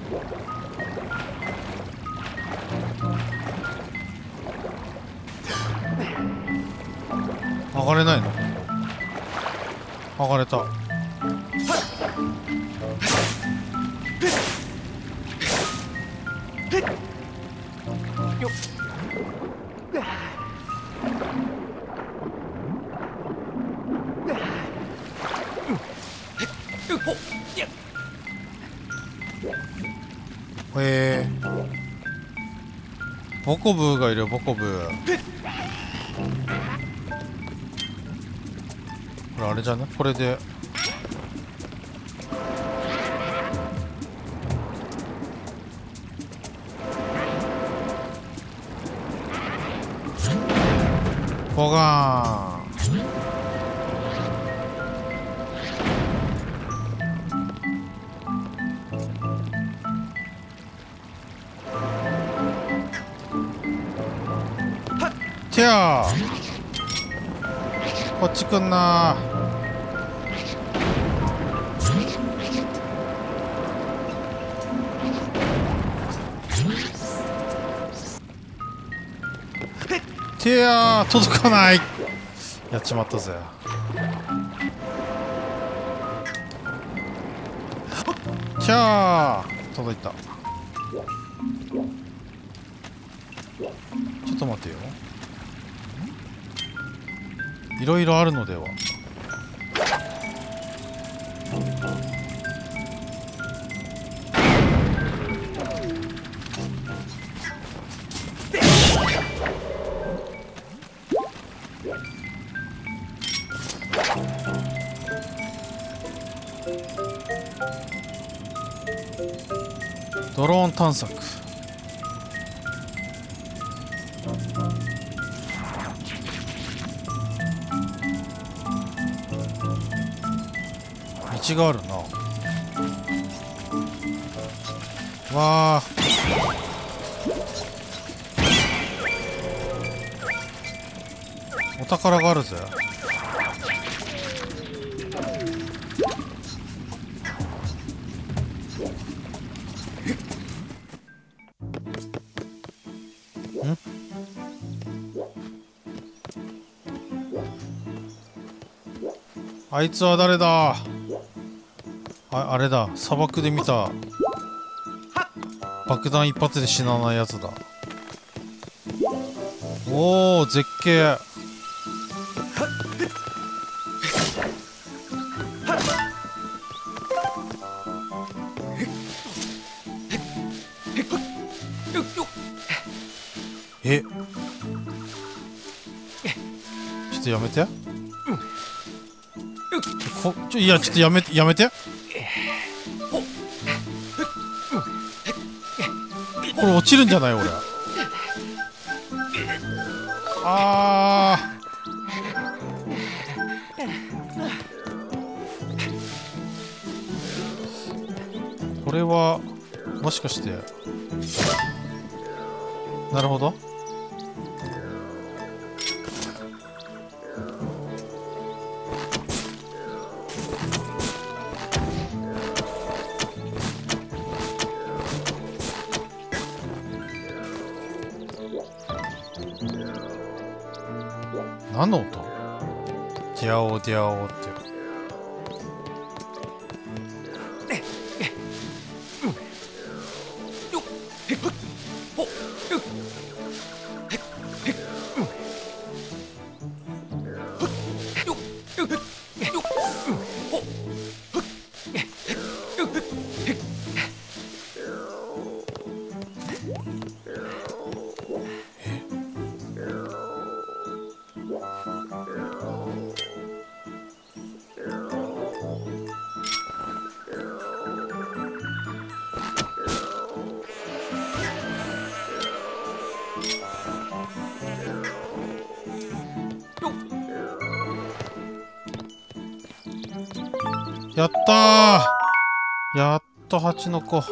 上がれないの？上がれた。ボコブーがいるよ、ボコブー。これあれじゃね？これでボガーン。てやー、こっち来んなー。てやー、届かない。やっちまったぜ。きゃー、届いた。ちょっと待てよ、いろいろあるのでは。ドローン探索。道があるな。わあ、お宝があるぜ。あいつは誰だ？あれだ、砂漠で見た爆弾一発で死なないやつだ。おお、絶景。え、ちょっとやめて。いや、ちょっとやめて。これ落ちるんじゃない俺。あー、これはもしかして、なるほど。何の音？ディャオディャオって。やったー、やっと蜂の子。こ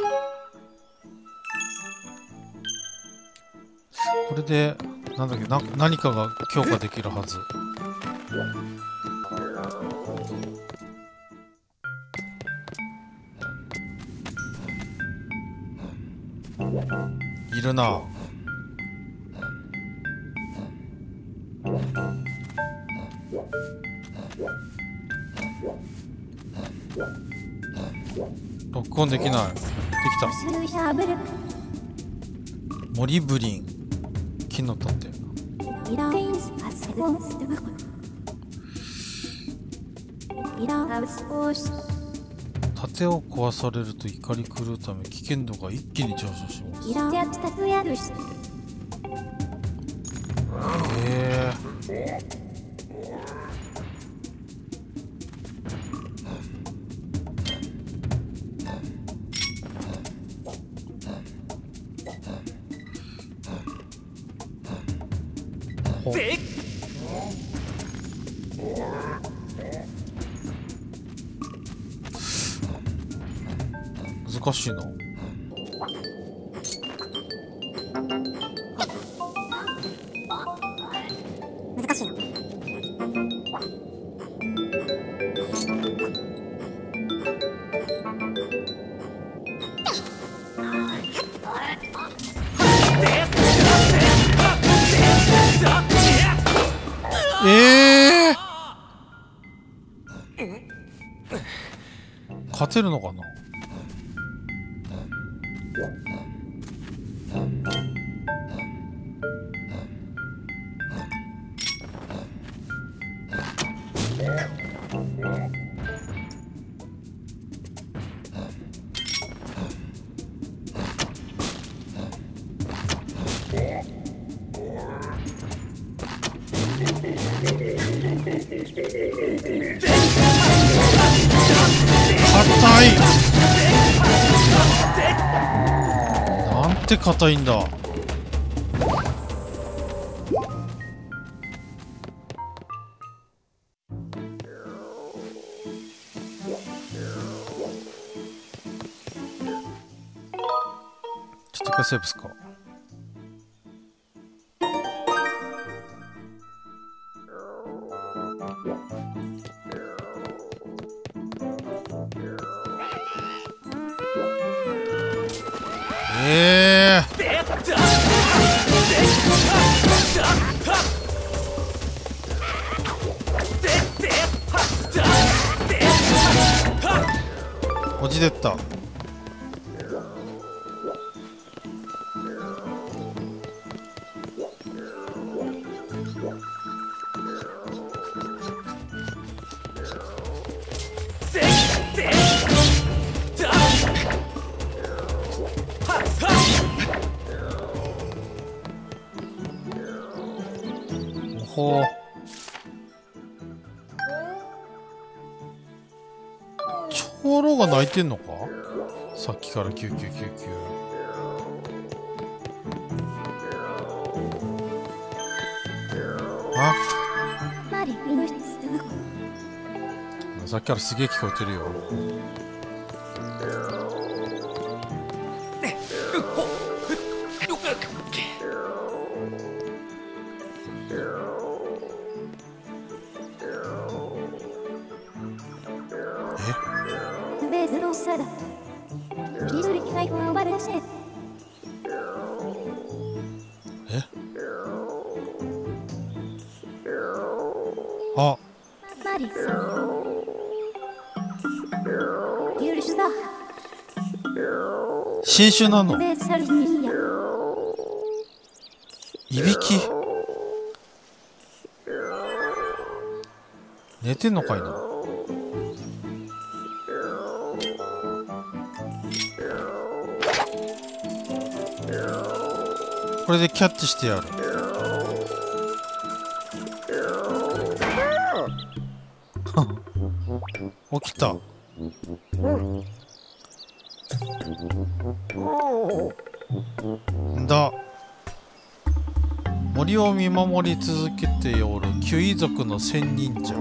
れでなんだっけ、何かが強化できるはず。 いるな。ロックオンできない。できた。モリブリン。木の盾。盾を壊されると怒り狂うため危険度が一気に上昇します。ほ難しいな。 難しいな。 勝てるのかな。硬い。なんて硬いんだ。ちょっと一回セーブすか。落ちてった。ほう。長老が泣いてんのか。さっきから救急救急。あ、さっきからすげえ聞こえてるよ。あ、新種なの。いびき。寝てんのかいな。これでキャッチしてやる。起きた。んだ。森を見守り続けておるキュイ族の仙人じゃ。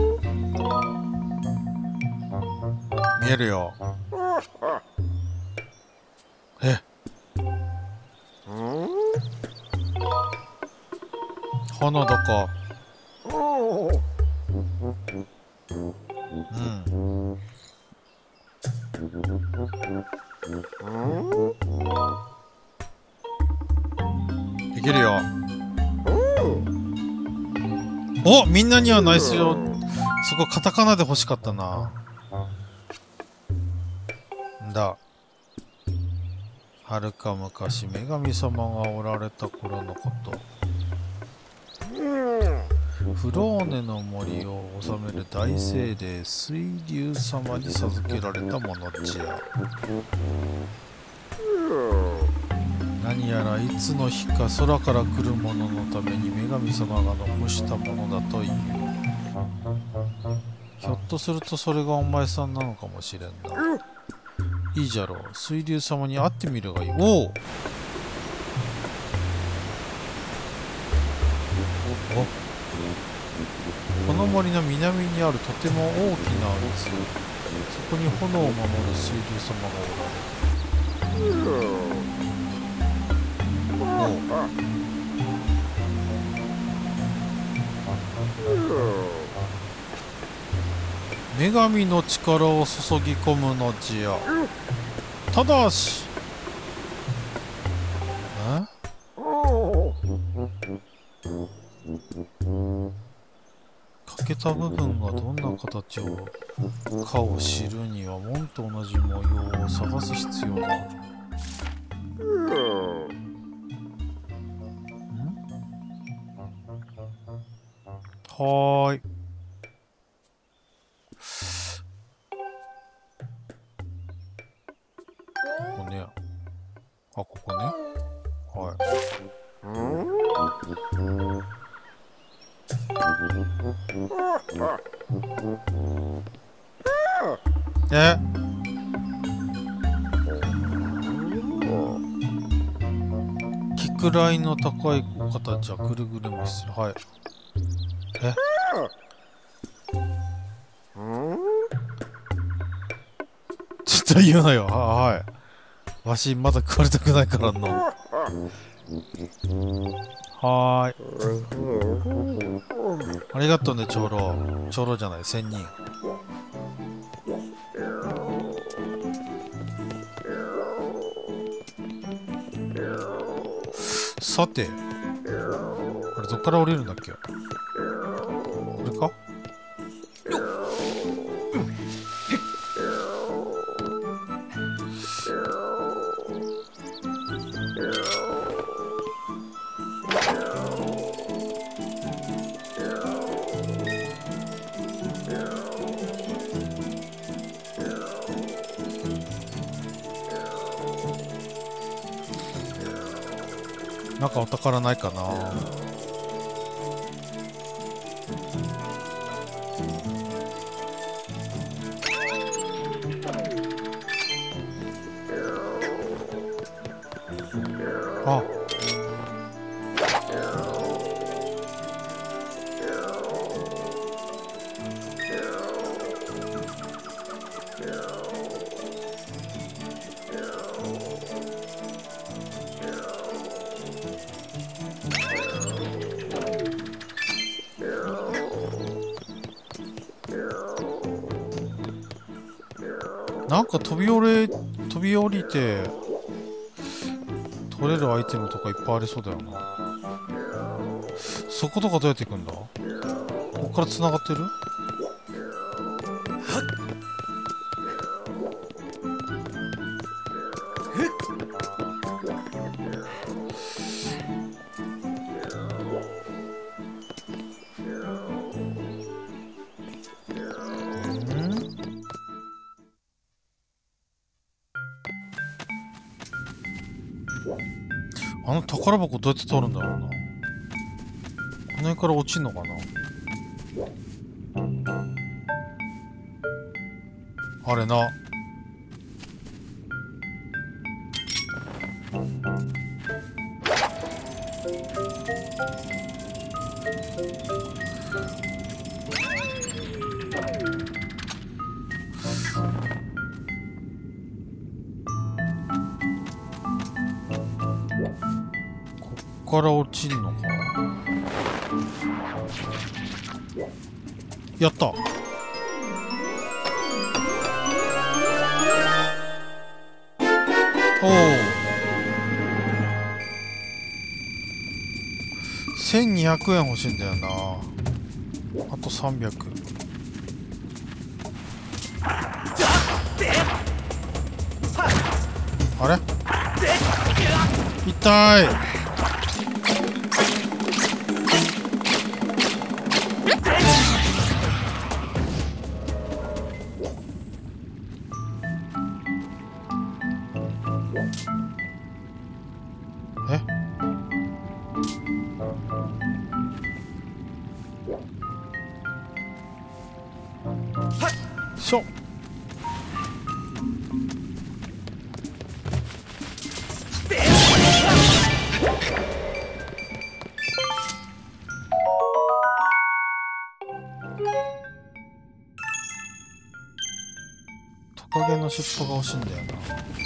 見えるよ。え、花だか。うん。 けるよ。お、みんなにはナイスよ。そこカタカナで欲しかったな。んだ。はるか昔女神様がおられた頃のこと。フローネの森を治める大精霊水流様に授けられたものじゃ。何やらいつの日か空から来るもののために女神様が残したものだという。ひょっとするとそれがお前さんなのかもしれんな。いいじゃろう。水流様に会ってみるがいい。おお。この森の南にあるとても大きな渦、そこに炎を守る水流様がおられる。女神の力を注ぎ込むのじゃ。ただし欠けた部分がどんな形かを知るには門と同じ模様を探す必要がある。はーい。ここね。あ、ここね。はい。キクライの高い形はぐるぐるメス。はい。ちょっと言うなよ。はい。わしまだ食われたくないからな。はーい。ありがとうね、長老。長老じゃない、仙人。さて、あれどっから降りるんだっけ？これか？なんかお宝ないかな。あ、なんか飛び降りて取れるアイテムとかいっぱいありそうだよな。そことかどうやって行くんだ？ここから繋がってる？あの宝箱どうやって取るんだろうな。この辺から落ちんのかな。あれな。こっから落ちんのか。やった。おお。 1200円欲しいんだよな。あと300。あれ痛い。えしょ。トカゲの尻尾が欲しいんだよな。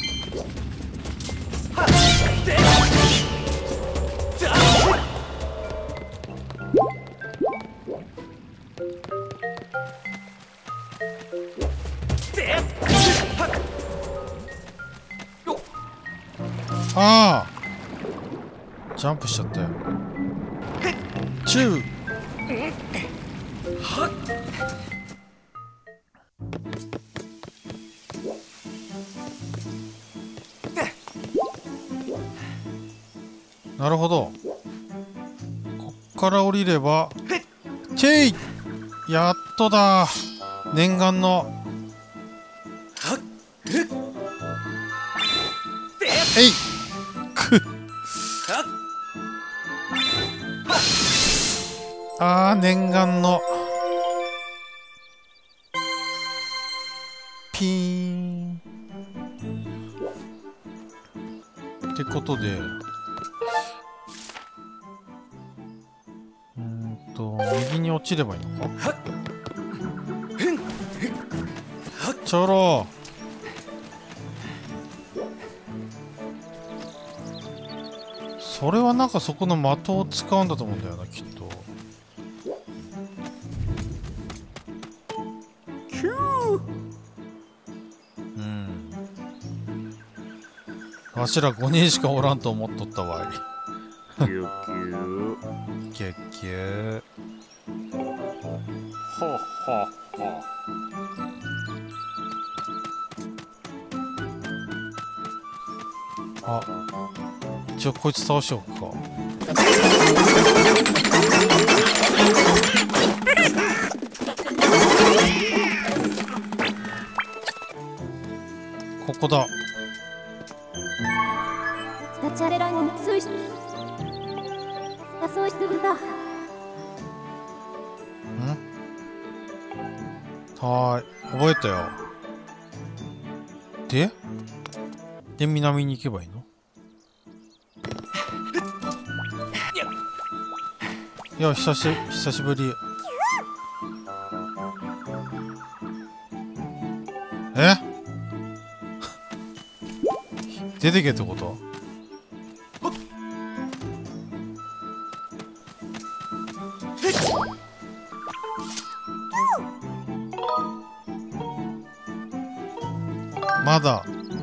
ああ、ジャンプしちゃったよ。チュー。なるほど。こっから降りればチェイ。やっとだ。念願のえいくあー、念願のピーンってことで、右に落ちればいいのか。ちょろそれはなんかそこの的を使うんだと思うんだよな、きっと。わしら5人しかおらんと思っとったわい。キュッキュッキュッキュッほっほっほ。あ、一応こいつ倒しておくか。ここだ。はーい、覚えたよ。で、南に行けばいいの？いや、久しぶり。え出てけってこと？まだ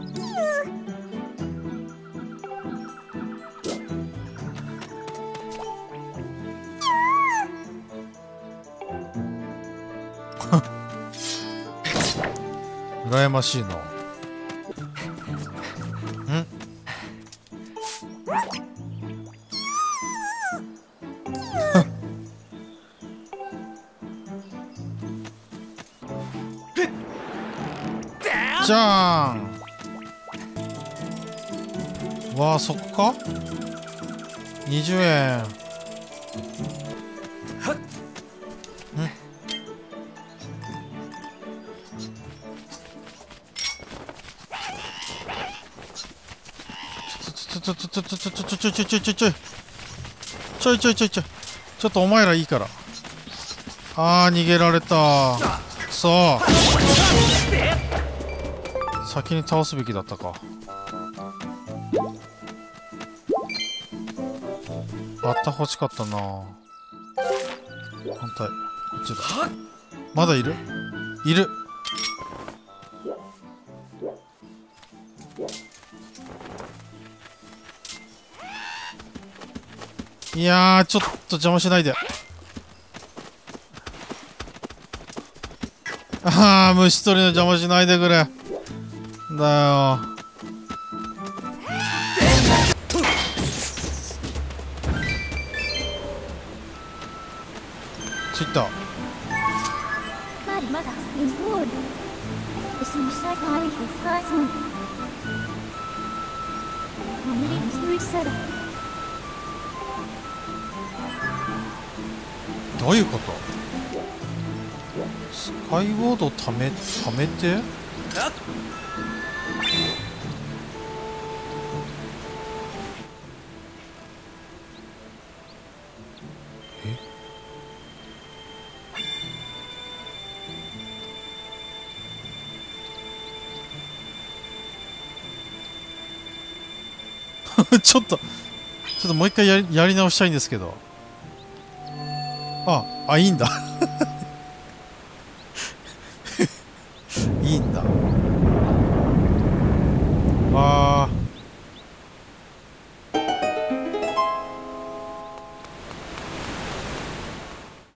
羨ましいの。じゃーん。わあ、そこか ?20 円。ちょっとお前らいいから。あー、逃げられた。くそー。先に倒すべきだったか。バッタ欲しかったな。反対こっちだ。まだいるいやー、ちょっと邪魔しないで。ああ、虫取りの邪魔しないでくれ。だよ。ついた。どういうこと？スカイウォードためて？ちょっともう一回やり直したいんですけど。いいんだ。いいんだ。